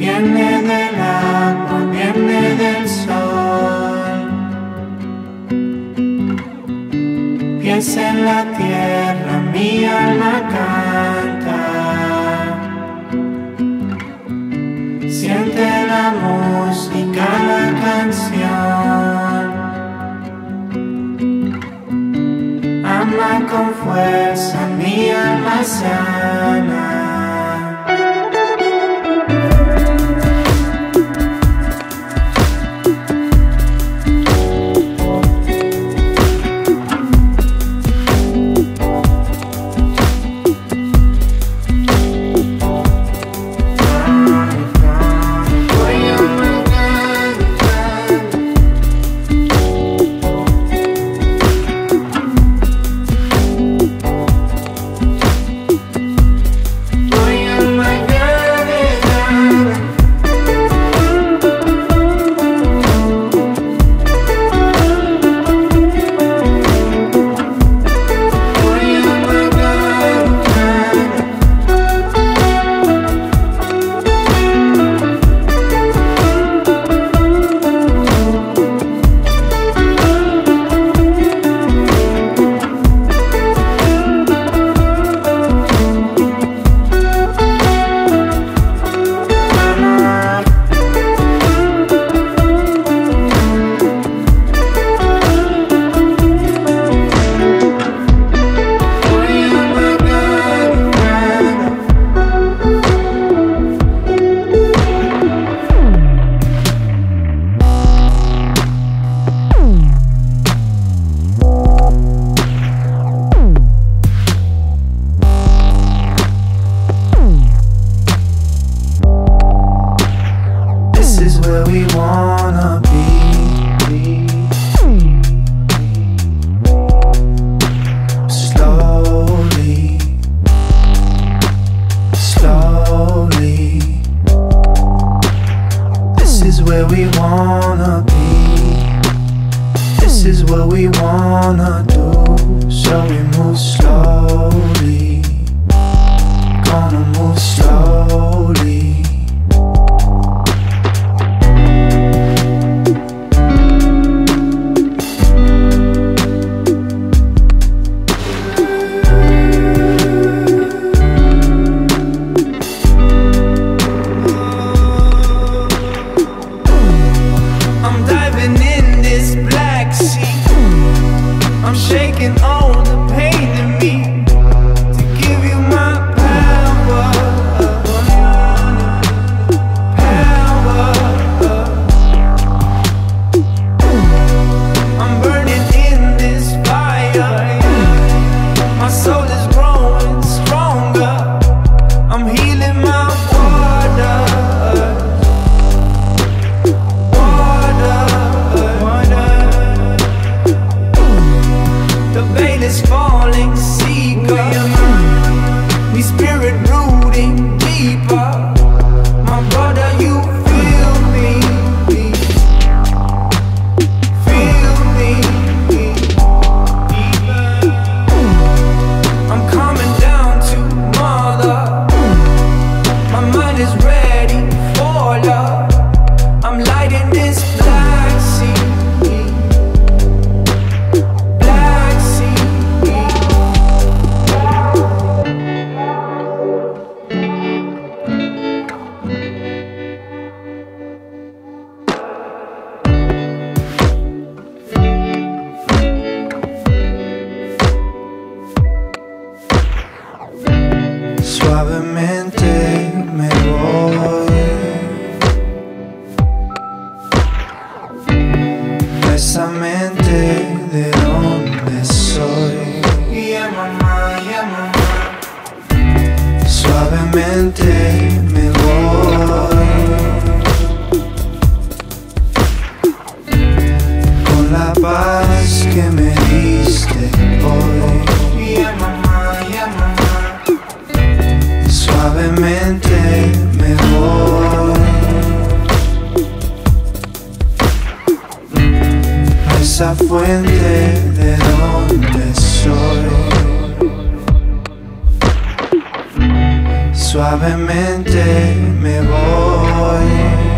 Viene del agua, viene del sol. Pies en la tierra, mi alma canta. Siente la música, la canción. Ama con fuerza, mi alma sana. Suavemente me voy, esa mente de donde soy. Yeah, mamá, yeah, mamá. Suavemente me voy, con la paz que me diste hoy. Yeah, mamá, yeah, mamá. Suavemente me voy a esa fuente de donde soy. Suavemente suavemente me voy.